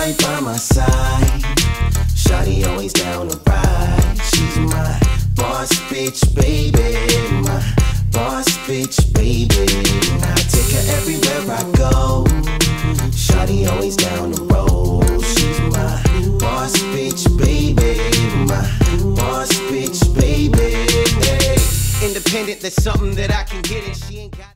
right by my side. Shawty always down to ride. She's my boss bitch, baby. My boss bitch, baby. I take her everywhere I go. Shawty always down the road. She's my boss bitch, baby. My boss bitch, baby. Hey. Independent, that's something that I can get, and she ain't got.